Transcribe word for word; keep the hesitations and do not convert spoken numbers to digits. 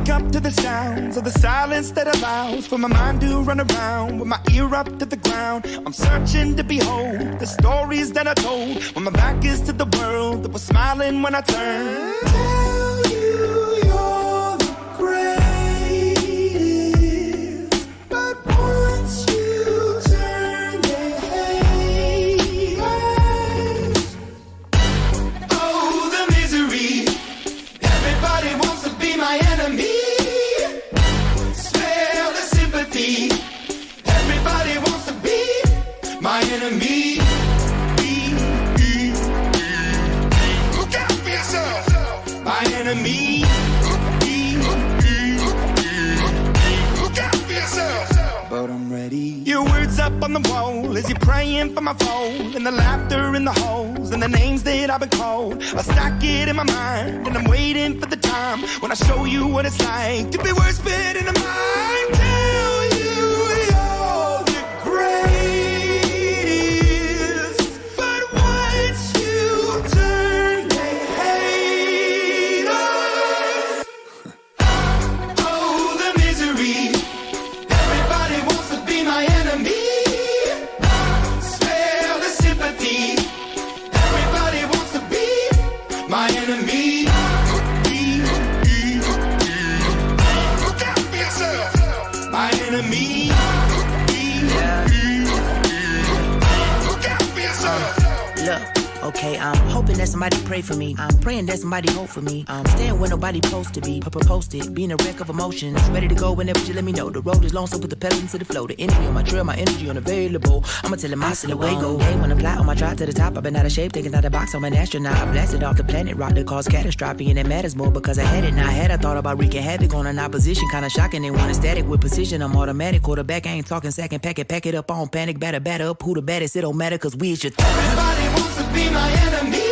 wake up to the sounds of the silence that allows for my mind to run around with my ear up to the ground. I'm searching to behold the stories that I told when my back is to the world that was smiling when I turned. Tell you you're the greatest, but once you turn they hate us. Oh, the misery. Everybody wants to be my enemy. Smell the sympathy. Everybody wants to be my enemy. Look out for yourself. My enemy. Look out for yourself. But I'm ready. Your words up on the wall as you're praying for my phone, and the laughter in the holes and the names that I've been called. I stack it in my mind and I'm waiting for the time when I show you what it's like to be worse fit in the mind. Tell you you're the greatest, but once you turn they hate us. Oh, the misery. Everybody wants to be my enemy. Spare the sympathy. Everybody wants to be my enemy. Look out for yourself. My enemy. Look out for yourself. Look, okay, I'm hoping that somebody pray for me. I'm praying that somebody hope for me. I'm staying where nobody supposed to be. Papa posted, being a wreck of emotions. Ready to go whenever you let me know. The road is long, so put the pedal into the flow. The energy on my trail, my energy unavailable. I'ma tell him I still away go. Hey, when I fly on my drive to the top, I've been out of shape, thinking out the box. I'm an astronaut. I blasted off the planet, rock that caused catastrophe, and it matters more because I had it. Now I had I thought about wreaking havoc on an opposition, kinda shocking. They want a static with precision. I'm automatic, quarterback. I ain't talking second pack it, pack it up on panic, batter, batter up. Who the baddest? It don't matter, cause we is your threat. Everybody wants to be my enemy.